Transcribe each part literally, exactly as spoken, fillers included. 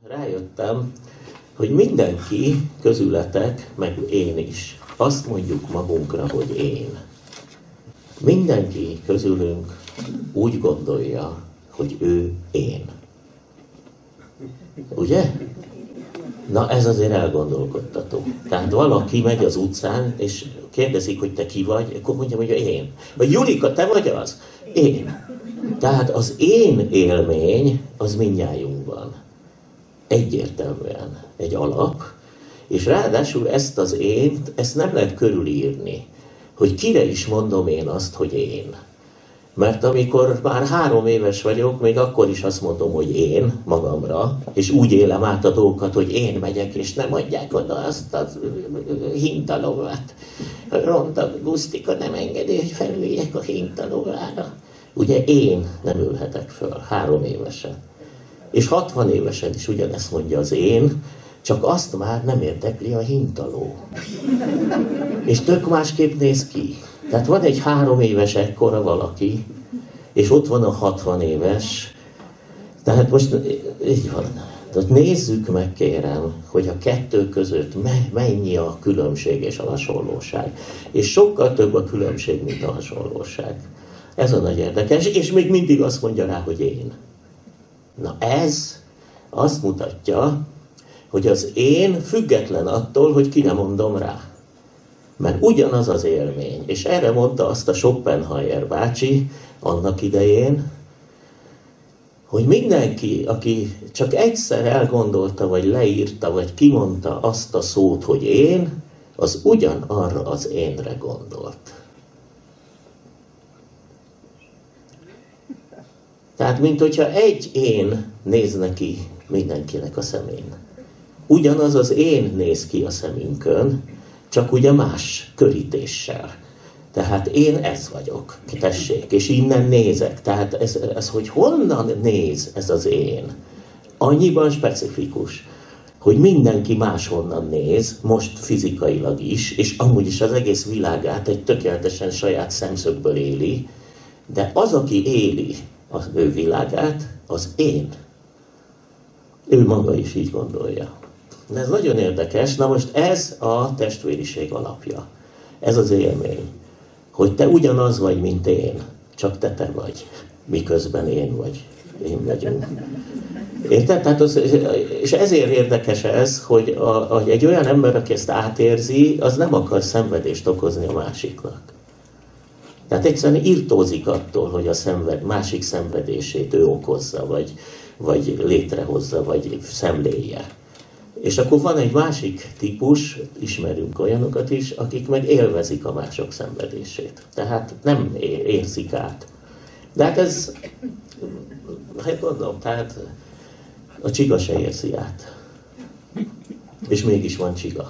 Rájöttem, hogy mindenki közületek, meg én is, azt mondjuk magunkra, hogy én. Mindenki közülünk úgy gondolja, hogy ő én. Ugye? Na ez azért elgondolkodtató. Tehát valaki megy az utcán, és kérdezik, hogy te ki vagy, akkor mondja, hogy én. Vagy Julika, te vagy az? Én. Tehát az én élmény, az mindnyájunkban. Egyértelműen egy alap, és ráadásul ezt az ént, ezt nem lehet körülírni, hogy kire is mondom én azt, hogy én. Mert amikor már három éves vagyok, még akkor is azt mondom, hogy én magamra, és úgy élem át a dolgokat, hogy én megyek, és nem adják oda azt a hintalovat. Ronta Gusztika nem engedi, hogy felüljek a hintalovára. Ugye én nem ülhetek föl, három évesen. És hatvan évesen is ugyanezt mondja az én, csak azt már nem érdekli a hintaló. És tök másképp néz ki. Tehát van egy három éves ekkora valaki, és ott van a hatvan éves. Tehát most így van. Tehát nézzük meg, kérem, hogy a kettő között mennyi a különbség és a hasonlóság. És sokkal több a különbség, mint a hasonlóság. Ez a nagy érdekes, és még mindig azt mondja rá, hogy én. Na ez azt mutatja, hogy az én független attól, hogy kire mondom rá. Mert ugyanaz az élmény. És erre mondta azt a Schopenhauer bácsi annak idején, hogy mindenki, aki csak egyszer elgondolta, vagy leírta, vagy kimondta azt a szót, hogy én, az ugyanarra az énre gondolt. Tehát, mint hogyha egy én néz neki mindenkinek a szemén. Ugyanaz az én néz ki a szemünkön, csak ugye más körítéssel. Tehát én ez vagyok, tessék, és innen nézek. Tehát ez, ez, hogy honnan néz ez az én, annyiban specifikus, hogy mindenki máshonnan néz, most fizikailag is, és amúgy is az egész világát egy tökéletesen saját szemszögből éli, de az, aki éli az ő világát, az én. Ő maga is így gondolja. De ez nagyon érdekes. Na most ez a testvériség alapja. Ez az élmény. Hogy te ugyanaz vagy, mint én. Csak te te vagy. Miközben én vagy. Én vagyunk. Érted? Tehát az, és ezért érdekes ez, hogy, a, hogy egy olyan ember, aki ezt átérzi, az nem akar szenvedést okozni a másiknak. Tehát egyszerűen irtózik attól, hogy a szenved, másik szenvedését ő okozza, vagy, vagy létrehozza, vagy szemlélje. És akkor van egy másik típus, ismerünk olyanokat is, akik meg élvezik a mások szenvedését. Tehát nem érzik át. De hát ez, hát mondom, tehát a csiga se érzi át. És mégis van csiga.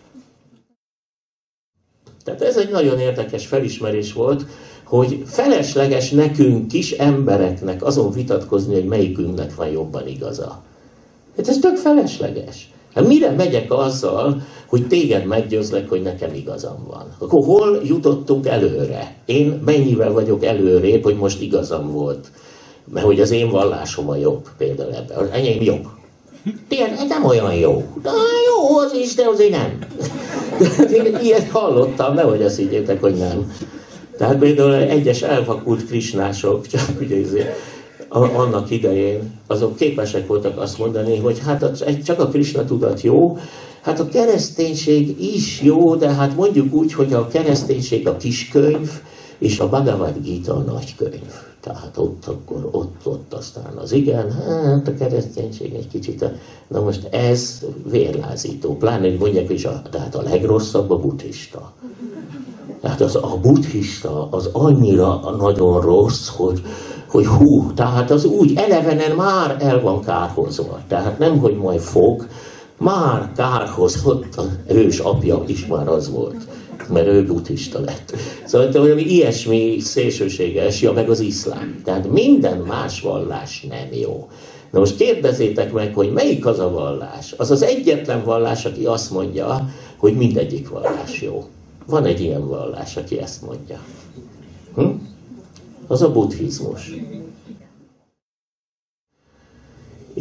Tehát ez egy nagyon érdekes felismerés volt, hogy felesleges nekünk kis embereknek azon vitatkozni, hogy melyikünknek van jobban igaza. Hát ez tök felesleges. Hát mire megyek azzal, hogy téged meggyőzlek, hogy nekem igazam van? Akkor hol jutottunk előre? Én mennyivel vagyok előrébb, hogy most igazam volt? Mert hogy az én vallásom a jobb, például ebben. Az enyém jobb. Tényleg nem olyan jó. De jó az is, de azért nem. Én ilyet hallottam, nehogy azt higgyétek, hogy nem. Tehát például egyes elvakult krisnások, csak ugye azért, annak idején, azok képesek voltak azt mondani, hogy hát csak a Krisna tudat jó, hát a kereszténység is jó, de hát mondjuk úgy, hogy a kereszténység a kiskönyv, és a Bhagavad Gita a nagykönyv. Tehát ott akkor, ott, ott aztán az igen, hát a kereszténység egy kicsit, na most ez vérlázító, pláne, hogy mondják is, a, tehát a legrosszabb a buddhista. Tehát az, a buddhista az annyira nagyon rossz, hogy, hogy hú, tehát az úgy elevenen már el van kárhozva. Tehát nem, hogy majd fog, már kárhozott, az ős apja is már az volt, mert ő buddhista lett. Szóval valami ilyesmi szélsőséges, ja, meg az iszlám. Tehát minden más vallás nem jó. Na most kérdezzétek meg, hogy melyik az a vallás? Az az egyetlen vallás, aki azt mondja, hogy mindegyik vallás jó. Van egy ilyen vallás, aki ezt mondja. Hm? Az a buddhizmus.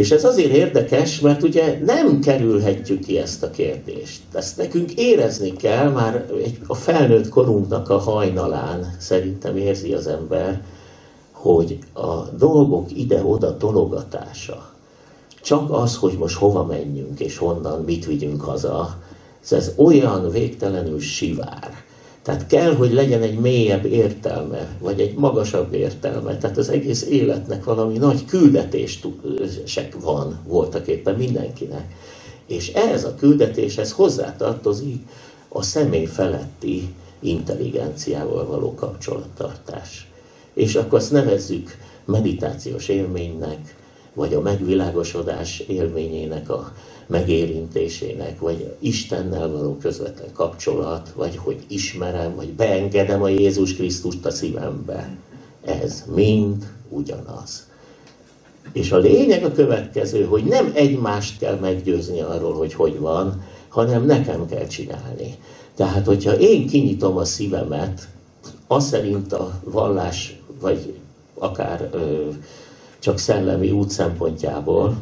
És ez azért érdekes, mert ugye nem kerülhetjük ki ezt a kérdést. Ezt nekünk érezni kell, már egy, a felnőtt korunknak a hajnalán szerintem érzi az ember, hogy a dolgok ide-oda tologatása, csak az, hogy most hova menjünk és honnan, mit vigyünk haza, ez olyan végtelenül sivár. Tehát kell, hogy legyen egy mélyebb értelme, vagy egy magasabb értelme. Tehát az egész életnek valami nagy küldetések van voltak éppen mindenkinek. És ehhez a küldetéshez hozzátartozik a személy feletti intelligenciával való kapcsolattartás. És akkor azt nevezzük meditációs élménynek, vagy a megvilágosodás élményének a megérintésének, vagy Istennel való közvetlen kapcsolat, vagy hogy ismerem, vagy beengedem a Jézus Krisztust a szívembe. Ez mind ugyanaz. És a lényeg a következő, hogy nem egymást kell meggyőzni arról, hogy hogy van, hanem nekem kell csinálni. Tehát, hogyha én kinyitom a szívemet, az szerint a vallás, vagy akár ö, csak szellemi út szempontjából,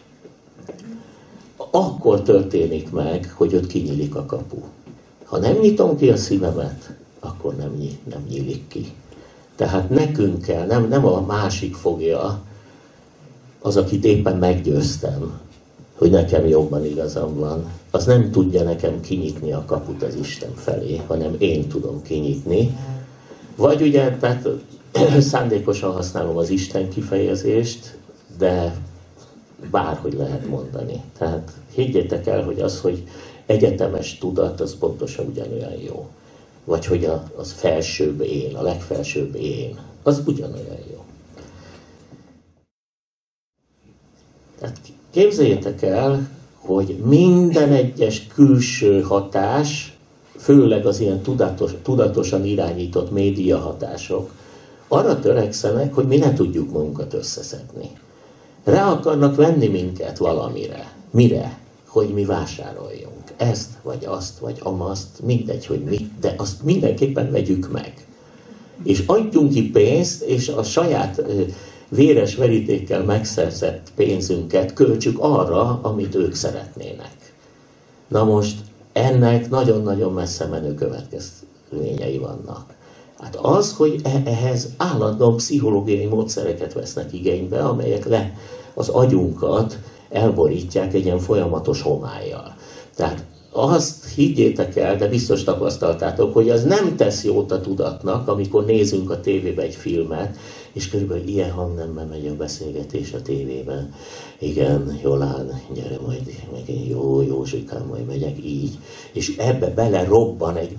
akkor történik meg, hogy ott kinyílik a kapu. Ha nem nyitom ki a szívemet, akkor nem, ny- nem nyílik ki. Tehát nekünk kell, nem, nem a másik fogja, az, akit éppen meggyőztem, hogy nekem jobban igazam van, az nem tudja nekem kinyitni a kaput az Isten felé, hanem én tudom kinyitni. Vagy ugye, tehát szándékosan használom az Isten kifejezést, de bárhogy lehet mondani. Tehát higgyétek el, hogy az, hogy egyetemes tudat, az pontosan ugyanolyan jó. Vagy hogy a, az felsőbb én, a legfelsőbb én, az ugyanolyan jó. Tehát képzeljétek el, hogy minden egyes külső hatás, főleg az ilyen tudatos, tudatosan irányított média hatások, arra törekszenek, hogy mi ne tudjuk magunkat összeszedni. Rá akarnak venni minket valamire. Mire? Hogy mi vásároljunk. Ezt, vagy azt, vagy amazt, mindegy, hogy mit, de azt mindenképpen vegyük meg. És adjunk ki pénzt, és a saját véres verítékkel megszerzett pénzünket költsük arra, amit ők szeretnének. Na most ennek nagyon-nagyon messze menő következményei vannak. Hát az, hogy ehhez állandóan pszichológiai módszereket vesznek igénybe, amelyek le az agyunkat elborítják egy ilyen folyamatos homállyal. Tehát azt higgyétek el, de biztos tapasztaltátok, hogy az nem tesz jót a tudatnak, amikor nézünk a tévébe egy filmet, és körülbelül ilyen hangnemben megy a beszélgetés a tévében. Igen, Jolán, gyere majd, meg én jó, Józsikám, majd megyek így. És ebbe bele robban egy...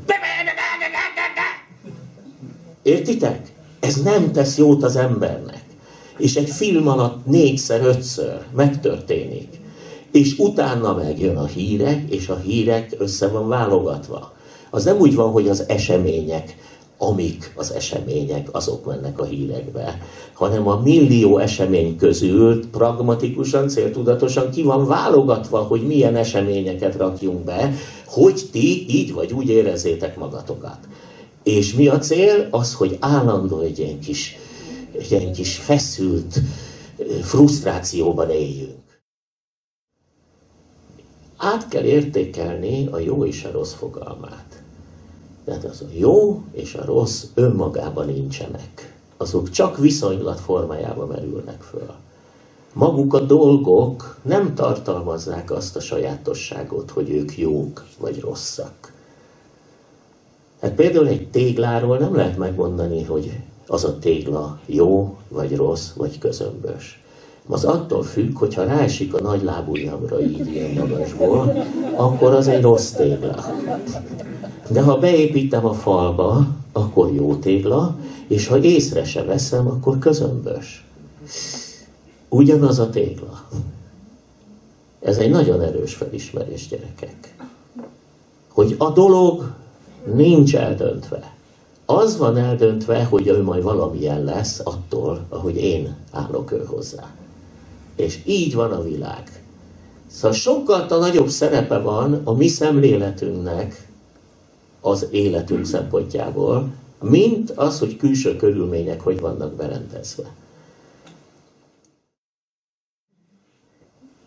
Értitek? Ez nem tesz jót az embernek. És egy film alatt négyszer, ötször megtörténik. És utána megjön a hírek, és a hírek össze van válogatva. Az nem úgy van, hogy az események, amik az események, azok mennek a hírekbe, hanem a millió esemény közül pragmatikusan, céltudatosan ki van válogatva, hogy milyen eseményeket rakjunk be, hogy ti így vagy úgy érezzétek magatokat. És mi a cél? Az, hogy állandó egy ilyen kis, egy ilyen kis feszült frusztrációban éljünk. Át kell értékelni a jó és a rossz fogalmát. Tehát az a jó és a rossz önmagában nincsenek. Azok csak viszonylat formájában merülnek föl. Maguk a dolgok nem tartalmazzák azt a sajátosságot, hogy ők jók vagy rosszak. Hát például egy tégláról nem lehet megmondani, hogy az a tégla jó, vagy rossz, vagy közömbös. Az attól függ, hogyha ráesik a nagy lábujjamra így ilyen magasból, akkor az egy rossz tégla. De ha beépítem a falba, akkor jó tégla, és ha észre se veszem, akkor közömbös. Ugyanaz a tégla. Ez egy nagyon erős felismerés, gyerekek. Hogy a dolog nincs eldöntve. Az van eldöntve, hogy ő majd valamilyen lesz attól, ahogy én állok ő hozzá. És így van a világ. Szóval sokkal nagyobb szerepe van a mi szemléletünknek az életünk szempontjából, mint az, hogy külső körülmények hogy vannak berendezve.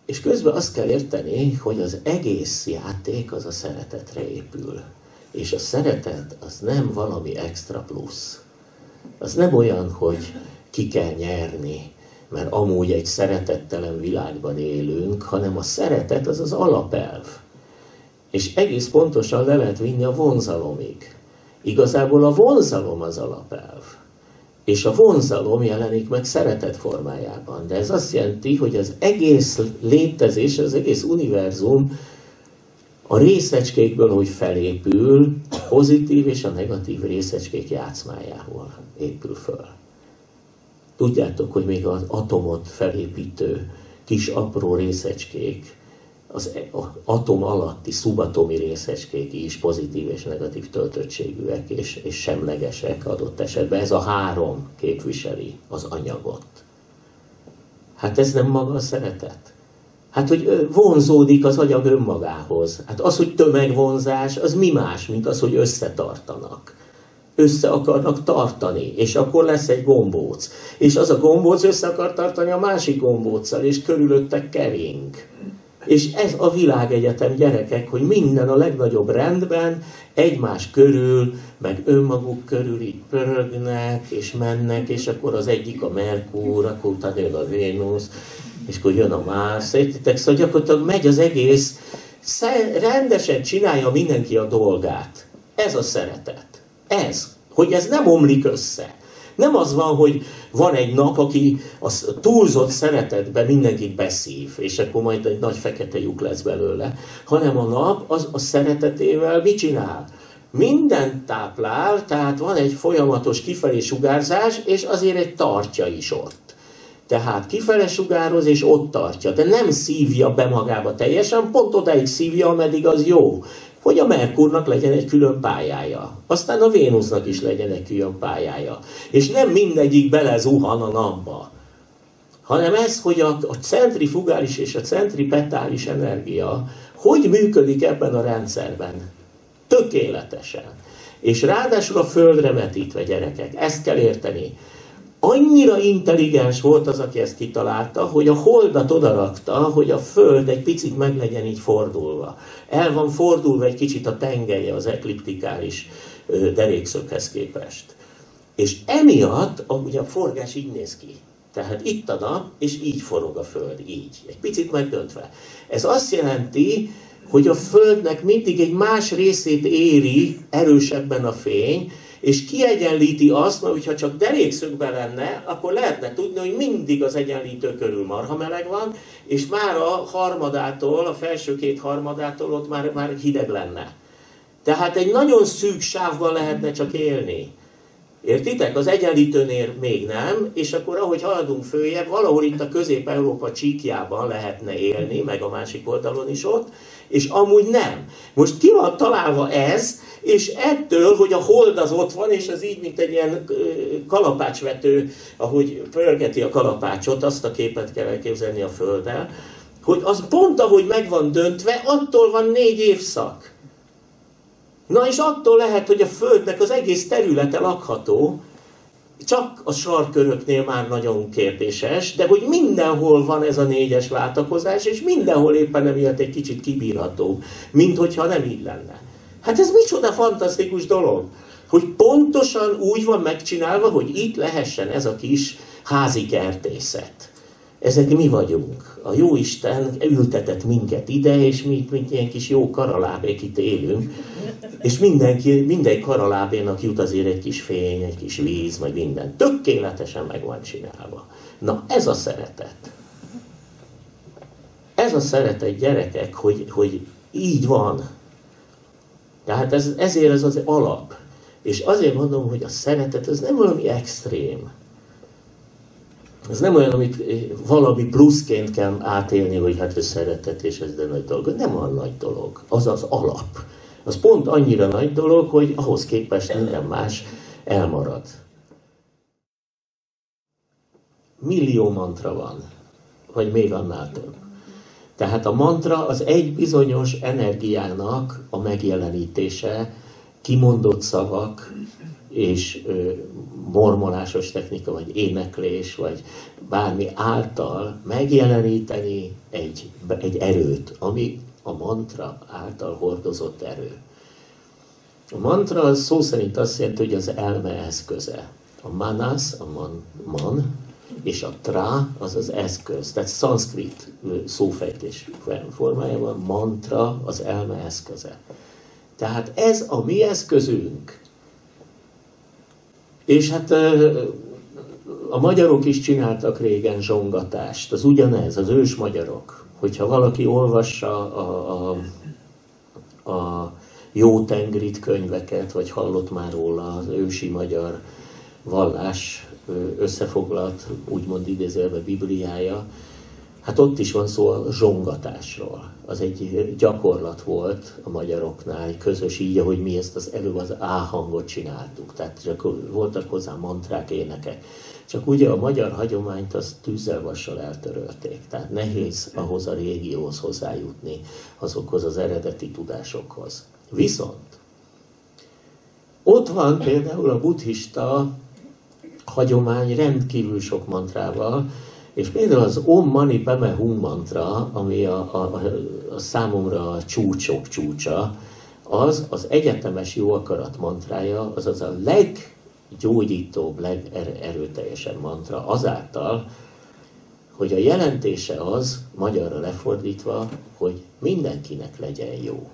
És közben azt kell érteni, hogy az egész játék az a szeretetre épül. És a szeretet az nem valami extra plusz. Az nem olyan, hogy ki kell nyerni, mert amúgy egy szeretettelen világban élünk, hanem a szeretet az az alapelv. És egész pontosan le lehet vinni a vonzalomig. Igazából a vonzalom az alapelv. És a vonzalom jelenik meg szeretet formájában. De ez azt jelenti, hogy az egész létezés, az egész univerzum a részecskékből, hogy felépül, a pozitív és a negatív részecskék játszmájából épül föl. Tudjátok, hogy még az atomot felépítő kis apró részecskék, az atom alatti szubatomi részecskék is pozitív és negatív töltöttségűek és, és semlegesek adott esetben. Ez a három képviseli az anyagot. Hát ez nem maga a szeretet. Hát, hogy vonzódik az agyag önmagához. Hát az, hogy tömegvonzás, az mi más, mint az, hogy összetartanak. Össze akarnak tartani, és akkor lesz egy gombóc. És az a gombóc össze akar tartani a másik gombóccal, és körülötte kering. És ez a világegyetem, gyerekek, hogy minden a legnagyobb rendben, egymás körül, meg önmaguk körül így pörögnek, és mennek, és akkor az egyik a Merkur, akkor utána jön a Vénusz, és akkor jön a Mars, értitek? Szóval gyakorlatilag megy az egész, rendesen csinálja mindenki a dolgát. Ez a szeretet. Ez, hogy ez nem omlik össze. Nem az van, hogy van egy nap, aki a túlzott szeretetben mindenkit beszív, és akkor majd egy nagy fekete lyuk lesz belőle, hanem a nap az a szeretetével mit csinál? Mindent táplál, tehát van egy folyamatos kifelé sugárzás, és azért egy tartja is ott. Tehát kifele sugároz, és ott tartja, de nem szívja be magába teljesen, pont odáig szívja, ameddig az jó. Hogy a Merkurnak legyen egy külön pályája. Aztán a Vénusznak is legyen egy külön pályája. És nem mindegyik belezuhan a napba. Hanem ez, hogy a, a centrifugális és a centripetális energia hogy működik ebben a rendszerben. Tökéletesen. És ráadásul a Földre vetítve, gyerekek. Ezt kell érteni. Annyira intelligens volt az, aki ezt kitalálta, hogy a holdat odarakta, hogy a Föld egy picit meg legyen így fordulva. El van fordulva egy kicsit a tengelye az ekliptikális derékszöghez képest. És emiatt a, ugye a forgás így néz ki. Tehát itt a nap, és így forog a Föld, így. Egy picit megdöntve. Ez azt jelenti, hogy a Földnek mindig egy más részét éri erősebben a fény, és kiegyenlíti azt, mert hogyha csak derékszögben lenne, akkor lehetne tudni, hogy mindig az egyenlítő körül marha meleg van, és már a harmadától, a felső két harmadától ott már, már hideg lenne. Tehát egy nagyon szűk sávban lehetne csak élni. Értitek? Az egyenlítőnél még nem, és akkor ahogy haladunk följebb, valahol itt a Közép-Európa csíkjában lehetne élni, meg a másik oldalon is ott, és amúgy nem. Most ki van találva ez, és ettől, hogy a hold az ott van, és az így, mint egy ilyen kalapácsvető, ahogy pörgeti a kalapácsot, azt a képet kell elképzelni a Földdel, hogy az pont ahogy meg van döntve, attól van négy évszak. Na és attól lehet, hogy a Földnek az egész területe lakható, csak a sarkköröknél már nagyon kérdéses, de hogy mindenhol van ez a négyes váltakozás, és mindenhol éppen emiatt egy kicsit kibírható, mint hogyha nem így lenne. Hát ez micsoda fantasztikus dolog, hogy pontosan úgy van megcsinálva, hogy itt lehessen ez a kis házi kertészet. Ezek mi vagyunk. A Jóisten ültetett minket ide, és mi mint ilyen kis jó karalábék itt élünk, és mindenki, minden karalábénak jut azért egy kis fény, egy kis víz, majd minden. Tökéletesen meg van csinálva. Na, ez a szeretet. Ez a szeretet, gyerekek, hogy, hogy így van. Tehát ez, ezért ez az alap. És azért mondom, hogy a szeretet ez nem valami extrém. Ez nem olyan, amit valami pluszként kell átélni, hogy hát ez szeretet, és ez de nagy dolog. Nem olyan nagy dolog. Az az alap. Az pont annyira nagy dolog, hogy ahhoz képest minden más elmarad. Millió mantra van, vagy még annál több. Tehát a mantra az egy bizonyos energiának a megjelenítése, kimondott szavak, és mormolásos technika, vagy éneklés, vagy bármi által megjeleníteni egy, egy erőt, ami a mantra által hordozott erő. A mantra az szó szerint azt jelenti, hogy az elme eszköze. A manas, a man, man és a tra az az eszköz. Tehát szanszkrit szófejtés formájában mantra az elme eszköze. Tehát ez a mi eszközünk. És hát a magyarok is csináltak régen zsongatást. Az ugyanez, az ős magyarok. Hogyha valaki olvassa a, a, a Jó Tengrit könyveket, vagy hallott már róla az ősi magyar vallás összefoglalt, úgymond idézőjelben Bibliája, hát ott is van szó a zsongatásról. Az egy gyakorlat volt a magyaroknál, közös így, ahogy mi ezt az előbb az A hangot csináltuk. Tehát csak voltak hozzá mantrák, énekek. Csak ugye a magyar hagyományt azt tűzzel vassal eltörölték. Tehát nehéz ahhoz a régióhoz hozzájutni, azokhoz az eredeti tudásokhoz. Viszont ott van például a buddhista hagyomány rendkívül sok mantrával, és például az Om Mani Padme Hum mantra, ami a, a, a számomra a csúcsok csúcsa, az az egyetemes jó akarat mantrája, azaz a leggyógyítóbb, legerőteljesebb mantra azáltal, hogy a jelentése az, magyarra lefordítva, hogy mindenkinek legyen jó.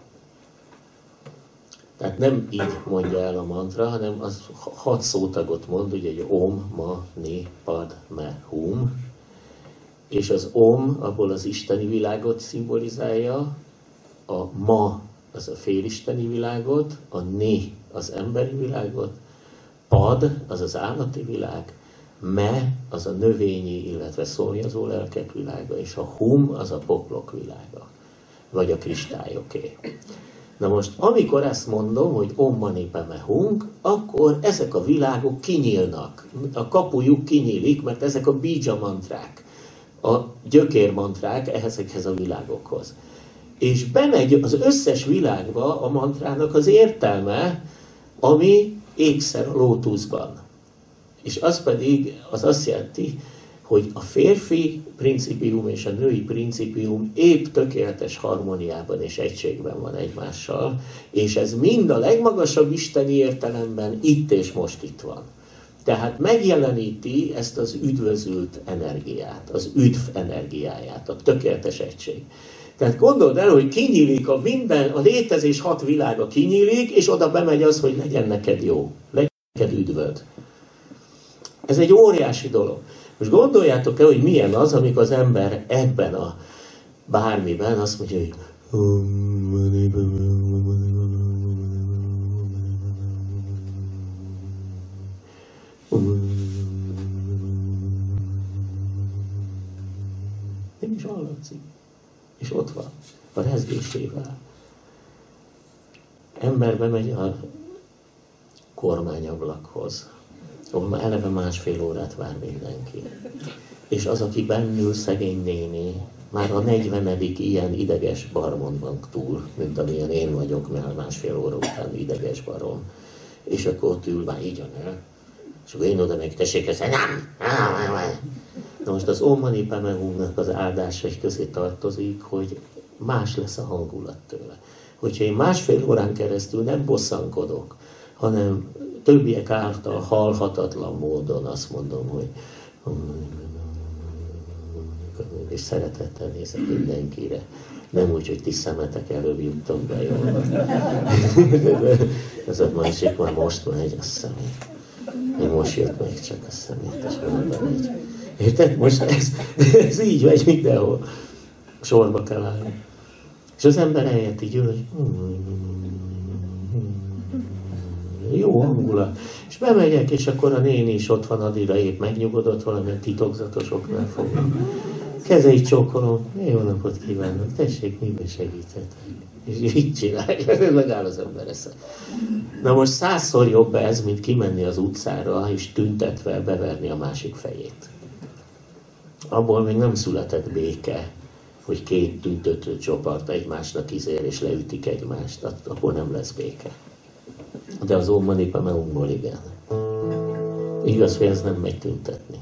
Tehát nem így mondja el a mantra, hanem az hat szótagot mond, ugye egy Om, Mani Padme Hum, és az Om abból az isteni világot szimbolizálja, a Ma az a félisteni világot, a Ni az emberi világot, Pad az az állati világ, Me az a növényi, illetve szomjazó lelkek világa, és a Hum az a poklok világa, vagy a kristályoké. Na most, amikor ezt mondom, hogy Om Mani Padme Hum, akkor ezek a világok kinyílnak, a kapujuk kinyílik, mert ezek a bija mantrák, a gyökérmantrák ezekhez a világokhoz. És bemegy az összes világba a mantrának az értelme, ami ékszer a lótuszban. És az pedig az azt jelenti, hogy a férfi principium és a női principium épp tökéletes harmóniában és egységben van egymással, és ez mind a legmagasabb isteni értelemben itt és most itt van. Tehát megjeleníti ezt az üdvözült energiát, az üdv energiáját, a tökéletes egység. Tehát gondold el, hogy kinyílik a minden, a létezés hat világa kinyílik, és oda bemegy az, hogy legyen neked jó, legyen neked üdvöd. Ez egy óriási dolog. Most gondoljátok el, hogy milyen az, amikor az ember ebben a bármiben azt mondja, hogy nem is hallatszik. És ott van, a rezgésével. Ember bemegy a kormányablakhoz, ahol már eleve másfél órát vár mindenki. És az, aki bennül, szegény néni, már a negyvenedik ilyen ideges barmon van túl, mint amilyen én vagyok, mert másfél óra után ideges barom. És akkor ott ül már így a nő, és akkor én oda meg tessék ezt, nem! Na most az Om Mani Padme Humnak az áldásai közé tartozik, hogy más lesz a hangulat tőle. Hogyha én másfél órán keresztül nem bosszankodok, hanem többiek által halhatatlan módon azt mondom, hogy és szeretettel nézek mindenkire. Nem úgy, hogy ti szemetek előbb juttam be, jól. Ez a másik már most megy a szemét. Még most jött meg csak a szemét, és mondom, hogy érted? Most ez, ez így megy mindenhol. Sorba kell állni. És az ember eljött így ül, hogy jó hangulat. És bemegyek, és akkor a néni is ott van, addigra épp megnyugodott, valamilyen titokzatosoknál fogva. Kezeit csókolom, jó napot kívánok, tessék, miben segíthetek? És így csinálják, megáll az ember esze. Na most százszor jobb ez, mint kimenni az utcára, és tüntetve beverni a másik fejét. Abból még nem született béke, hogy két tüntető csoport egymásnak izél, és leütik egymást, akkor nem lesz béke. De az Om Mani Padme Humból igen. Igaz, hogy ez nem megy tüntetni.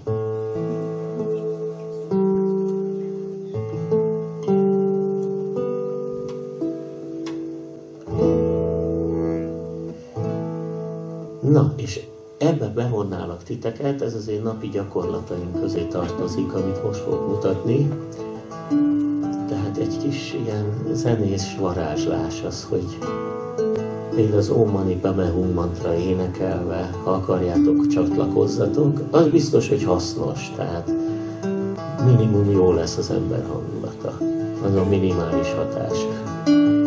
Na, és ebbe bevonnálak titeket, ez az én napi gyakorlataim közé tartozik, amit most fogok mutatni. Tehát egy kis ilyen zenés varázslás az, hogy még az Om Mani Padme Hum mantra énekelve, ha akarjátok, csatlakozzatok, az biztos, hogy hasznos, tehát minimum jó lesz az ember hangulata. Az a minimális hatás.